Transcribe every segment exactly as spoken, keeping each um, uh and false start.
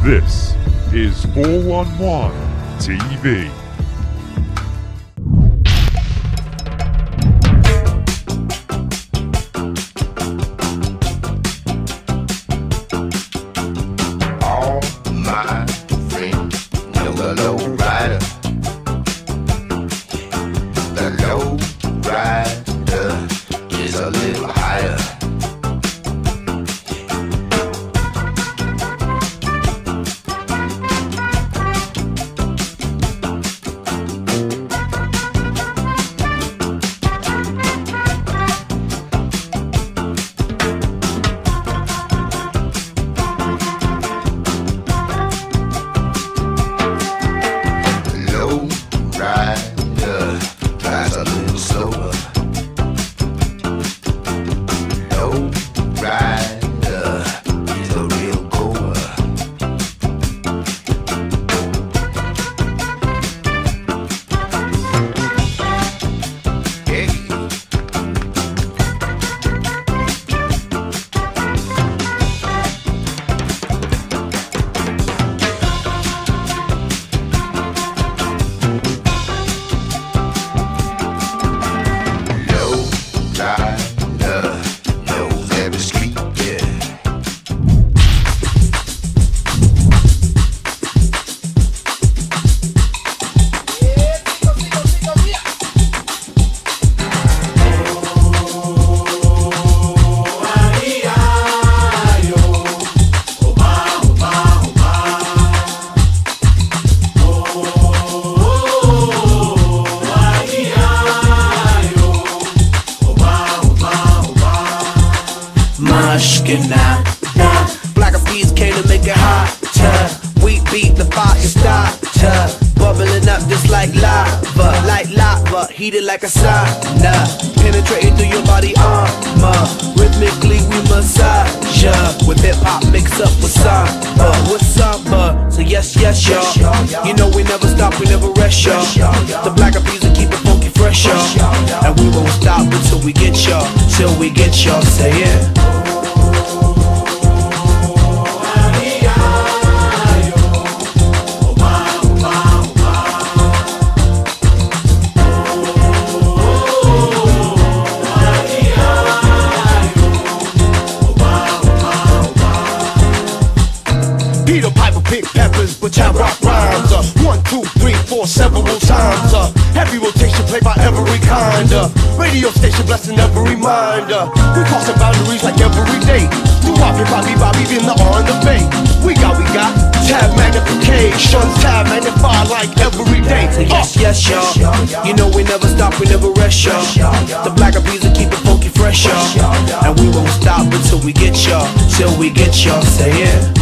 This is four one one T V. All my friends know the low rider. The low rider is a little higher. Rider drives a little slower. Low rider is a real goer. Hey. Rider knows every street, yeah. Mushkina, Black Eyed Peas came to make it hotter. We beat the fire starter, bubbling up just like lava, like lava, heated like a sauna, penetrating through your body armor. Rhythmically we massage ya, with hip hop mixed up with samba, with samba. So yes, yes, y'all. You know we never stop, we never rest, y'all. The Black Eyed Peas will keep it funky fresh, y'all, and we won't stop until we get y'all, till we get y'all. Say it. Peter Piper pick peppers, but Chad rock rhymes. Uh, one, two, three, four, several times. Uh, heavy rotation played by every kind. Uh, radio station blessing every mind. Uh, we crossing boundaries like every day. Do Bobby, Bobby, Bobby in the on the bay. We got, we got tab magnification, tab magnify like every day. So yes, yes, y'all. You know we never stop, we never rest, y'all. The Black Eyed Peas will keep it funky fresh, y'all, and we won't stop until we get y'all, till we get y'all. Say it.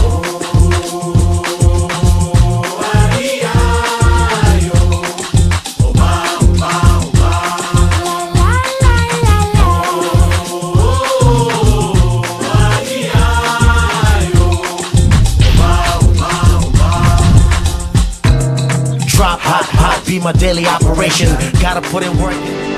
Drop hot, hot, be my daily operation. Gotta put in work.